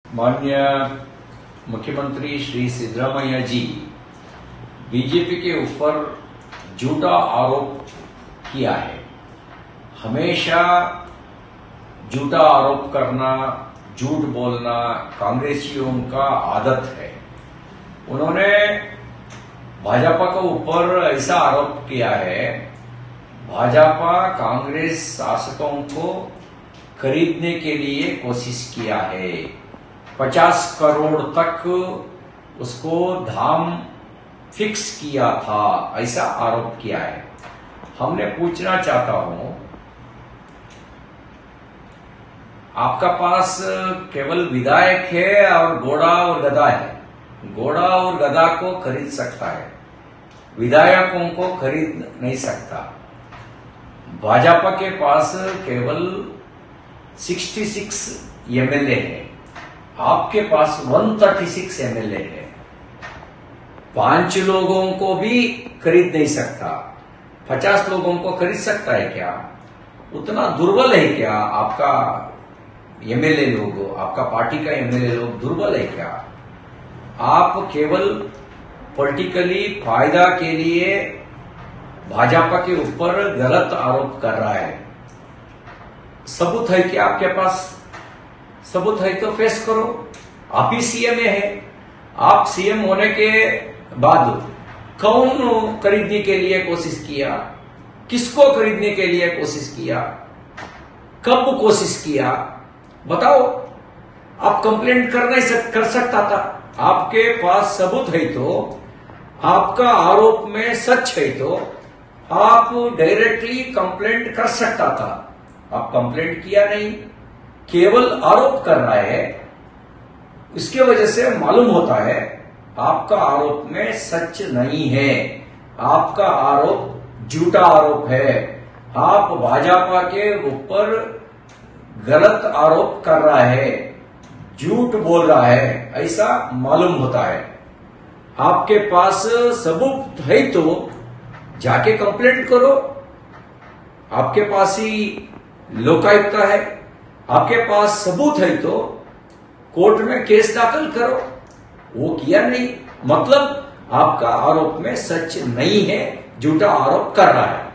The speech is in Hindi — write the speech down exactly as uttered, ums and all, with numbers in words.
माननीय मुख्यमंत्री श्री सिद्धरामैया जी बीजेपी के ऊपर झूठा आरोप किया है। हमेशा झूठा आरोप करना, झूठ बोलना कांग्रेसियों का आदत है। उन्होंने भाजपा के ऊपर ऐसा आरोप किया है, भाजपा कांग्रेस शासकों को खरीदने के लिए कोशिश किया है। पचास करोड़ तक उसको दाम फिक्स किया था, ऐसा आरोप किया है। हमने पूछना चाहता हूं, आपका पास केवल विधायक है और घोड़ा और गधा है। घोड़ा और गधा को खरीद सकता है, विधायकों को खरीद नहीं सकता। भाजपा के पास केवल छियासठ एमएलए है, आपके पास एक सौ छत्तीस एमएलए है। पांच लोगों को भी खरीद नहीं सकता, पचास लोगों को खरीद सकता है क्या? उतना दुर्बल है क्या आपका एमएलए लोग, आपका पार्टी का एमएलए लोग दुर्बल है क्या? आप केवल पॉलिटिकली फायदा के लिए भाजपा के ऊपर गलत आरोप कर रहा है। सबूत है क्या आपके पास? सबूत है तो फेस करो। आप ही सीएम है। आप सीएम होने के बाद कौन खरीदने के लिए कोशिश किया? किसको खरीदने के लिए कोशिश किया? कब कोशिश किया? बताओ। आप कंप्लेंट कर नहीं सक, कर सकता था। आपके पास सबूत है तो, आपका आरोप में सच है तो आप डायरेक्टली कंप्लेंट कर सकता था। आप कंप्लेंट किया नहीं, केवल आरोप कर रहा है। इसके वजह से मालूम होता है आपका आरोप में सच नहीं है। आपका आरोप झूठा आरोप है। आप भाजपा के ऊपर गलत आरोप कर रहा है, झूठ बोल रहा है, ऐसा मालूम होता है। आपके पास सबूत है तो जाके कंप्लेंट करो। आपके पास ही लोकायुक्त है, आपके पास सबूत है तो कोर्ट में केस दाखिल करो। वो किया नहीं, मतलब आपका आरोप में सच नहीं है, झूठा आरोप कर रहा है।